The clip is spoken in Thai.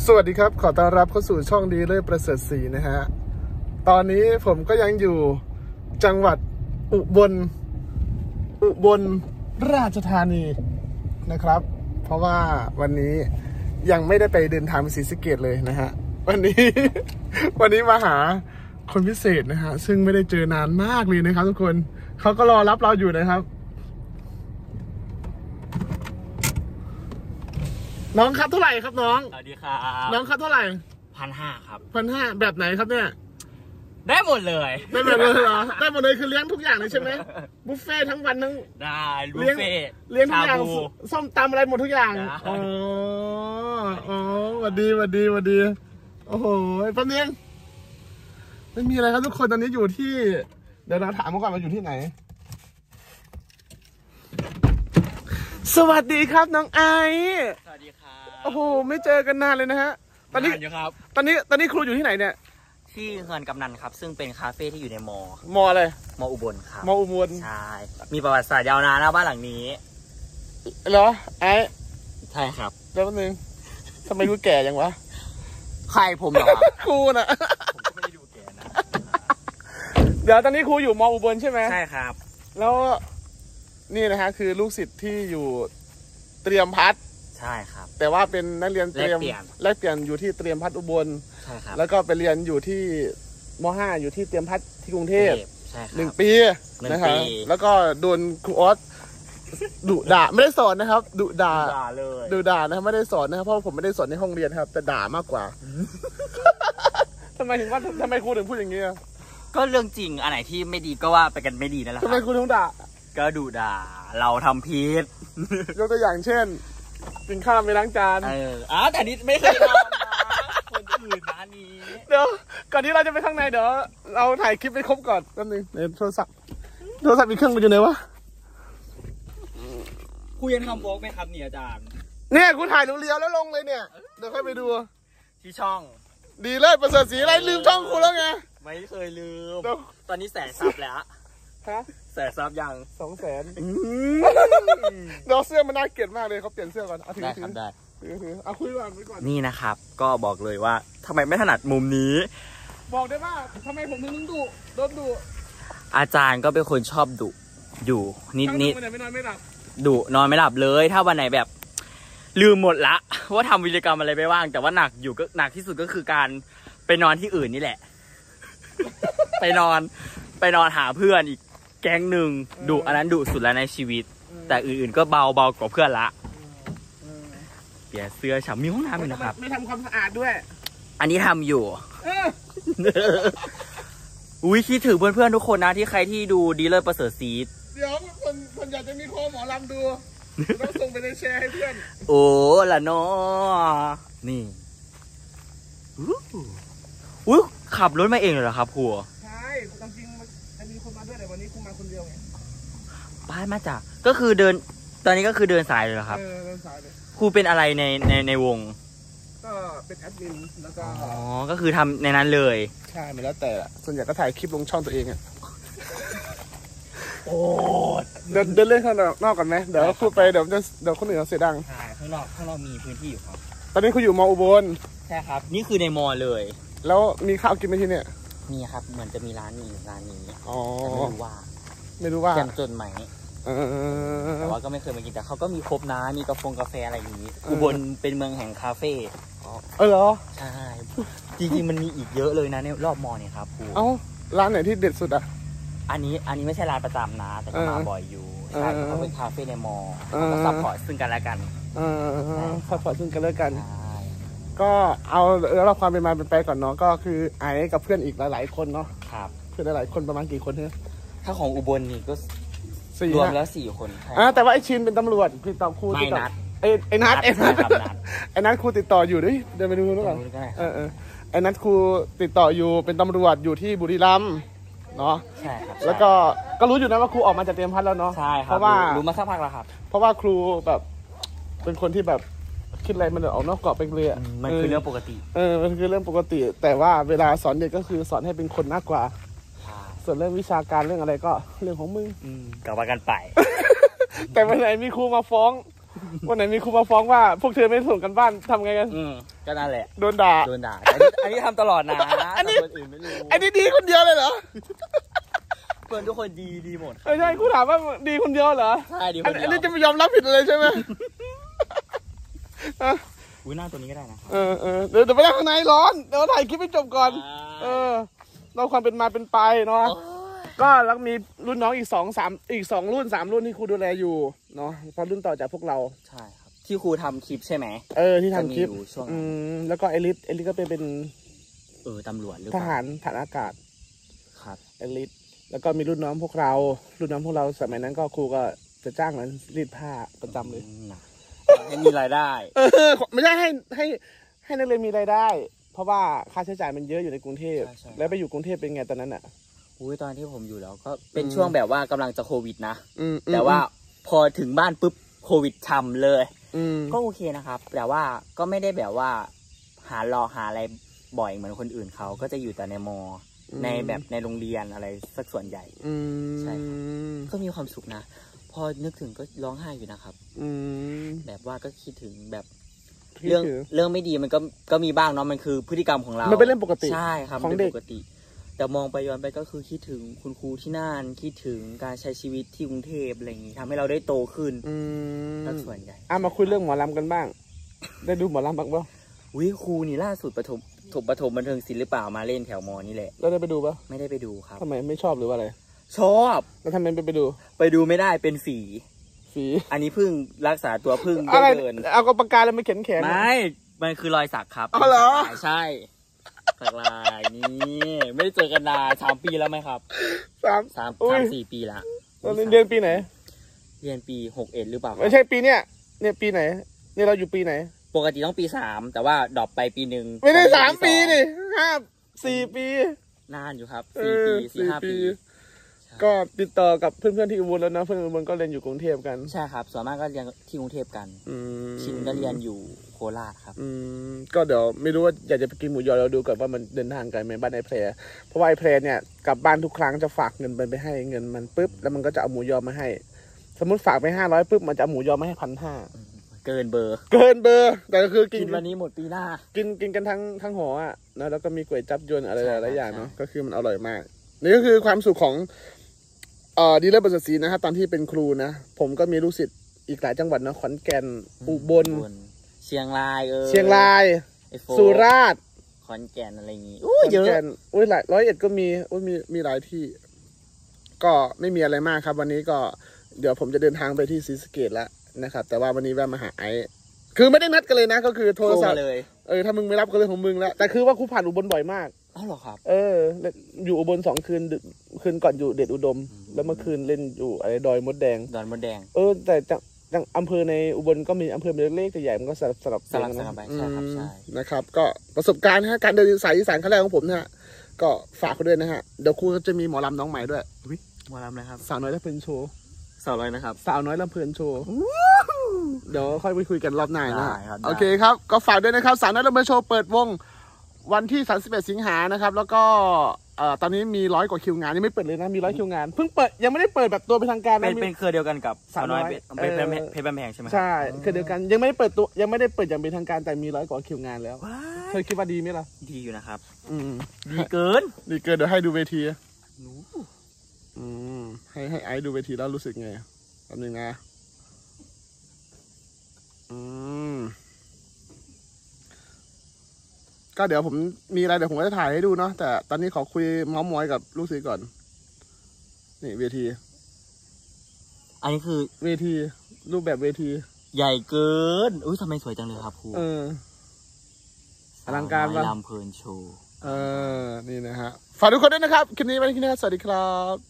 วัสดีครับขอต้อนรับเข้าสู่ช่องดีเลิศประเสริฐศรีนะฮะตอนนี้ผมก็ยังอยู่จังหวัดอุบลราชธานีนะครับเพราะว่าวันนี้ยังไม่ได้ไปเดินทางไปศรีสะเกษเลยนะฮะวันนี้มาหาคนพิเศษนะฮะซึ่งไม่ได้เจอนานมากเลยนะครับทุกคนเขาก็รอรับเราอยู่นะครับน้องครับเท่าไหร่ครับน้องสวัสดีครับน้องครับเท่าไหร่ 1,500ครับ 1,500แบบไหนครับเนี่ยได้หมดเลยได้หมดเลยเหรอได้หมดเลยคือเลี้ยงทุกอย่างเลยใช่ไหมบุฟเฟ่ทั้งวันทั้งได้บุฟเฟ่เลี้ยงทุกอย่างส้มตำอะไรหมดทุกอย่างอ๋อสวัสดีโอ้โหปั๊มเนียงไม่มีอะไรครับทุกคนตอนนี้อยู่ที่เดี๋ยวเราถามมาก่อนว่าอยู่ที่ไหนสวัสดีครับน้องไอสวัสดีครับโอ้โหไม่เจอกันนานเลยนะฮะตอนนี้ครูอยู่ที่ไหนเนี่ยที่เฮือนกำนันครับซึ่งเป็นคาเฟ่ที่อยู่ในมอะไรมอุบลครับมอุบลใช่มีประวัติศาสตร์ยาวนานนะบ้านหลังนี้เหรอไอใช่ครับแล้วนึงทำไมกูแก่ยังวะใครผมเหรอครูน่ะผมก็ไม่ได้ดูแก่นะเดี๋ยวตอนนี้ครูอยู่มอุบลใช่ไหมใช่ครับแล้วนี่นะฮะคือลูกศิษย์ที่อยู่เตรียมพัฒน์ใช่ครับแต่ว่าเป็นนักเรียนเตรียมแลกเปลี่ยนอยู่ที่เตรียมพัฒน์อุบลใช่ครับแล้วก็ไปเรียนอยู่ที่ม.5 อยู่ที่เตรียมพัฒน์ที่กรุงเทพใช่ครับ 1 ปีนะครับแล้วก็โดนครูออสดุด่าไม่ได้สอนนะครับดุด่าเลยดุด่านะครับไม่ได้สอนนะครับเพราะผมไม่ได้สอนในห้องเรียนครับแต่ด่ามากกว่าทำไมครูถึงพูดอย่างนี้ก็เรื่องจริงอันไหนที่ไม่ดีก็ว่าไปกันไม่ดีนั่นแหละทำไมครูถึงด่าก็ดุด่าเราทำผิดยกตัวอย่างเช่นกินข้าวไม่ล้างจานแต่นี้ไม่เคยทำนะคนอื่นนะนี้เดี๋ยวก่อนที่เราจะไปข้างในเดี๋ยวเราถ่ายคลิปไปครบก่อนแป๊บนึงในโทรศัพท์มีเครื่องมันอยู่ไหนวะครูยังทำโวล์กไหมครับเนี่ยอาจารย์เนี่ยกูถ่ายเรียวๆแล้วลงเลยเนี่ยเดี๋ยวค่อยไปดูที่ช่องดีเลยประเสริฐศรีอะไรลืมช่องครูแล้วไงไม่เคยลืมตอนนี้100,000 ซับแล้วฮะ 100,000 ซับยัง 200,000เดี๋ยวเสื้อมันน่าเกลียดมากเลยเขาเปลี่ยนเสื้อก่อนเอาถือเอาคุยก่อนนี่นะครับก็บอกเลยว่าทำไมไม่ถนัดมุมนี้บอกได้ว่าทำไมผมถึงดุโดนดุอาจารย์ก็เป็นคนชอบดุอยู่นิดไม่นอนไม่หลับดุนอนไม่หลับเลยถ้าวันไหนแบบลืมหมดละว่าทำวิรกรรมอะไรไปบ้างแต่ว่าหนักที่สุดก็คือการไปนอนที่อื่นนี่แหละไปนอนหาเพื่อนอีกแก๊งหนึ่งดุอันนั้นดุสุดแล้วในชีวิตแต่อื่นๆก็เบากว่าเพื่อนละเปลี่ยนเสื้อฉ่ำมีห้องน้ำอยู่นะครับไม่ทำความสะอาดด้วยอันนี้ทำอยู่อุ้ยคิดถึงเพื่อนๆทุกคนนะที่ใครที่ดูดีเลิศประเสริฐศรีเดี๋ยวคนอยากจะมีโคหมอลำดูต้องส่งไปในแชร์ให้เพื่อนโอ้ละเนาะนี่อุ้ยขับรถมาเองเลยเหรอครับครูใช่จริงมันมีคนมาด้วยแต่วันนี้ครูมาคนเดียวไงบ้านมาจากก็คือเดินตอนนี้ก็คือเดินสายเลยเหรอครับเดินสายเลยครูเป็นอะไรในวงก็เป็นแอดมินแล้วก็ก็คือทำในนั้นเลยใช่ไม่แล้วแต่ส่วนใหญ่ก็ถ่ายคลิปลงช่องตัวเองอ่ะโอ้เดินเล่นข้างนอกก่อนไหมเดี๋ยวพูดไปเดี๋ยวคนอื่นเขาเสียดังใช่ข้างนอกมีพื้นที่อยู่ครับตอนนี้คุณอยู่ม.อุบลใช่ครับนี่คือในม.เลยแล้วมีข้าวกินไหมที่เนี่ยมีครับเหมือนจะมีร้านนี้อ๋อไม่รู้ว่าแจมจนไหมแต่ว่าก็ไม่เคยมากินแต่เขาก็มีครบนะมีกาแฟอะไรอย่างนี้อุบลเป็นเมืองแห่งคาเฟ่เหรอใช่จริงๆมันมีอีกเยอะเลยนะในรอบมอเนี่ยครับครูร้านไหนที่เด็ดสุดอ่ะอันนี้ไม่ใช่ร้านประจำนะแต่ก็มาบ่อยอยู่ใช่เขาเป็นคาเฟ่ในมอก็ซัพพอร์ตซึ่งกันและกันซัพพอร์ตซึ่งกันและกันก็เอาเราความเป็นมาเป็นไปก่อนเนาะก็คือไอ้กับเพื่อนอีกหลายๆคนเนาะครับเพื่อนหลายๆคนประมาณกี่คนเนี่ยถ้าของอุบลนี่ก็รวมแล้ว4 คนแต่ว่าไอ้ชินเป็นตำรวจคือตอบครูติดต่อไอ้นัทครูติดต่ออยู่ดิเดินไปดูนู่นก่อนไอ้นัทครูติดต่ออยู่เป็นตำรวจอยู่ที่บุรีรัมย์เนาะใช่ครับแล้วก็รู้อยู่นะว่าครูออกมาจากเตรียมพัฒน์แล้วเนาะใช่ครับเพราะว่ารู้มาสักพักแล้วครับเพราะว่าครูแบบเป็นคนที่แบบคิดอะไรมันออกนอกกรอบไปเลยมันคือเรื่องปกติมันคือเรื่องปกติแต่ว่าเวลาสอนเด็กก็คือสอนให้เป็นคนมากกว่าส่วนเรื่องวิชาการเรื่องอะไรก็เรื่องของมึงกลับมากันไปแต่วันไหนมีครูมาฟ้องว่าพวกเธอไม่ส่งกันบ้านทำไงกันก็ก็นั่นแหละโดนด่าอันนี้ทำตลอดนะอันนี้คนอื่นไม่รู้อันนี้ดีคนเดียวเลยเหรอเพื่อนทุกคนดีหมดใช่กูถามว่าดีคนเดียวเหรอใช่ดีคนเดียวอันนี้จะไม่ยอมรับผิดเลยใช่ไหมอุ้ยหน้าตัวนี้ก็ได้นะเดี๋ยวไปนั่งข้างในร้อนเดี๋ยวถ่ายคลิปให้จบก่อนเราความเป็นมาเป็นไปเนาะก็แล้วมีรุ่นน้องอีก2 รุ่น 3 รุ่นที่ครูดูแลอยู่เนาะพอรุ่นต่อจากพวกเราใช่ครับที่ครูทำคลิปใช่ไหมที่ทำคลิปแล้วก็เอลิสก็เป็นตำรวจหรือทหารอากาศครับเอลิสแล้วก็มีรุ่นน้องพวกเราสมัยนั้นก็ครูก็จะจ้างมันรีดผ้าประจำเลยให้มีรายได้ไม่ใช่ให้นักเรียนมีรายได้เพราะว่าค่าใช้จ่ายมันเยอะอยู่ในกรุงเทพแล้วไปอยู่กรุงเทพเป็นไงตอนนั้นอ่ะตอนที่ผมอยู่แล้วก็เป็นช่วงแบบว่ากำลังจะโควิดนะแต่ว่าพอถึงบ้านปุ๊บโควิดฉ่ำเลยก็โอเคนะครับแต่ว่าก็ไม่ได้แบบว่าหาอะไรบ่อยเหมือนคนอื่นเขาก็จะอยู่แต่ในมอในแบบในโรงเรียนอะไรสักส่วนใหญ่ใช่ก็มีความสุขนะพอนึกถึงก็ร้องไห้อยู่นะครับแบบว่าก็คิดถึงแบบเรื่องไม่ดีมันก็มีบ้างเนาะมันคือพฤติกรรมของเรามันเป็นเรื่องปกติใช่ครับของเด็กปกติแต่มองไปย้อนไปก็คือคิดถึงคุณครูที่นั่นคิดถึงการใช้ชีวิตที่กรุงเทพอะไรอย่างนี้ทำให้เราได้โตขึ้นแล้วส่วนใหญ่มาคุยเรื่องหมอลำกันบ้างได้ดูหมอลำบ้างป่ะครูนี่ล่าสุดประถมบันเทิงศิลป์หรือเปล่ามาเล่นแถวมอนี่แหละแล้วได้ไปดูป่ะไม่ได้ไปดูครับทำไมไม่ชอบหรือว่าอะไรชอบแล้วทำไมไปดูไม่ได้เป็นฝีอันนี้พึ่งรักษาตัวพึ่งเดินเอาปากกาแล้วไม่เขียนแขนไม่มันคือรอยสักครับอ๋อเหรอใช่สักลายนี่ไม่ได้เจอกันนาน3 ปีแล้วไหมครับ3-4 ปีละเราเรียนปีไหนเรียนปี61หรือเปล่าไม่ใช่ปีเนี้ยปีไหนเนี่ยเราอยู่ปีไหนปกติต้องปี3แต่ว่าดรอปไปปี1 ไม่ได้3 ปีนี่4 ปีนานอยู่ครับ4 ปี4-5 ปีก็ติดต่อกับเพื่อนๆที่อุบลแล้วนะเพื่อนอุบลก็เรียนอยู่กรุงเทพกันใช่ครับส่วนมากก็เรียนที่กรุงเทพกันชินก็เรียนอยู่โคราชครับก็เดี๋ยวไม่รู้ว่าอยากจะไปกินหมูยอเราดูก่อนว่ามันเดินทางไกลไหมบ้านไอ้แพรเพราะว่าไอ้แพรเนี่ยกลับบ้านทุกครั้งจะฝากเงินไปให้เงินมันปุ๊บแล้วมันก็จะเอาหมูยอมาให้สมมติฝากไป500ปุ๊บมันจะเอาหมูยอมาให้1,500 เกินเบอร์แต่ก็คือกินวันนี้หมดปีหน้ากินกันทั้งหออ่ะนะแล้วก็มีก๋วยจั๊บยวนอะไรหลายอย่างเนาะก็คือมันอร่อยมากนี่ก็คือความสุขของดีเลิศประเสริฐศรีนะครับตอนที่เป็นครูนะผมก็มีลูกศิษย์อีกหลายจังหวัดนะขอนแก่นอุบลเชียงรายสุราษฎร์ขอนแก่นอะไรอย่างงี้เยอะหลาย101ก็มีหลายที่ก็ไม่มีอะไรมากครับวันนี้ก็เดี๋ยวผมจะเดินทางไปที่ศรีสะเกษแล้วนะครับแต่ว่าวันนี้แวะมาหาไอคือไม่ได้นัดกันเลยนะก็คือโทรศัพท์เลยถ้ามึงไม่รับก็เรื่องของมึงแล้วแต่คือว่าครูผ่านอุบลบ่อยมากอ๋อเหรอครับอยู่อุบล2 คืนก่อนอยู่เดชอุดมแล้วเมื่อคืนเล่นอยู่อะไรดอยมดแดงแต่จังอำเภอในอุบลก็มีอำเภอเล็กๆแต่ใหญ่มันก็สลับไปใช่ครับใช่นะครับก็ประสบการณ์นะการเดินสายอีสานครั้งแรกของผมนะฮะก็ฝากเขาด้วยนะฮะเดี๋ยวครูจะมีหมอลำน้องใหม่ด้วยหมอลำนะครับสาวน้อยลำเพลินโชว์สาวน้อยนะครับสาวน้อยลำเพลินโชว์เดี๋ยวค่อยไปคุยกันรอบหน้านะโอเคครับก็ฝากด้วยนะครับสาวน้อยลำเพลินโชว์เปิดวงวันที่31 สิงหานะครับแล้วก็ตอนนี้มี100 กว่าคิวงานยังไม่เปิดเลยนะมี100 คิวงานเพิ่งเปิดยังไม่ได้เปิดแบบตัวเป็นทางการเป็นเครือเดียวกันกับสาวน้อยเพชรบ้านแพงใช่ไหมใช่เครือเดียวกันยังไม่ได้เปิดตัวยังไม่ได้เปิดอย่างเป็นทางการแต่มี100 กว่าคิวงานแล้วเธอคิดว่าดีไหมล่ะดีอยู่นะครับดีเกินเดี๋ยวให้ดูเวทีให้ไอซ์ดูเวทีแล้วรู้สึกไงแป๊บนึงนะก็เดี๋ยวผมมีอะไรเดี๋ยวผมจะถ่ายให้ดูเนาะแต่ตอนนี้ขอคุยเม้ามอยกับลูกศิษย์ก่อนนี่เวทีอันนี้คือเวทีรูปแบบเวทีใหญ่เกินอุ้ยทำไมสวยจังเลยครับครูอลังการมากลำเพลินโชว์นี่นะฮะฝากทุกคนด้วยนะครับคลิปนี้ไว้ที่นี่สวัสดีครับ